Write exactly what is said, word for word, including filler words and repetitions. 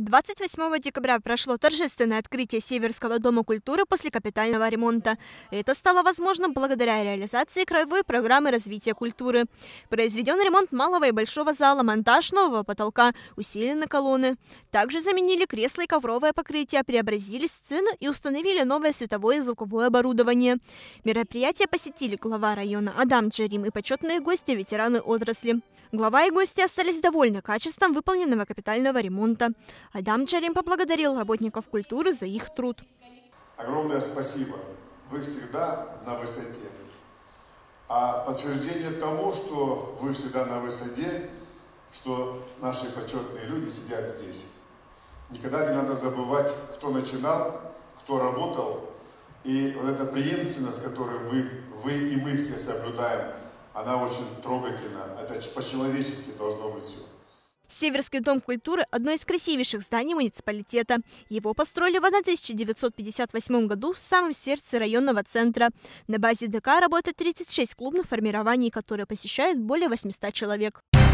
двадцать восьмого декабря прошло торжественное открытие Северского дома культуры после капитального ремонта. Это стало возможным благодаря реализации краевой программы развития культуры. Произведен ремонт малого и большого зала, монтаж нового потолка, усилены колонны. Также заменили кресла и ковровое покрытие, преобразили сцену и установили новое световое и звуковое оборудование. Мероприятие посетили глава района Адам Джарим и почетные гости, ветераны отрасли. Глава и гости остались довольны качеством выполненного капитального ремонта. Адам Джарим поблагодарил работников культуры за их труд. Огромное спасибо. Вы всегда на высоте. А подтверждение тому, что вы всегда на высоте, что наши почетные люди сидят здесь. Никогда не надо забывать, кто начинал, кто работал. И вот эта преемственность, которую вы, вы и мы все соблюдаем, она очень трогательна. Это по-человечески должно быть все. Северский дом культуры – одно из красивейших зданий муниципалитета. Его построили в тысяча девятьсот пятьдесят восьмом году в самом сердце районного центра. На базе ДК работает тридцать шесть клубных формирований, которые посещают более восьмисот человек.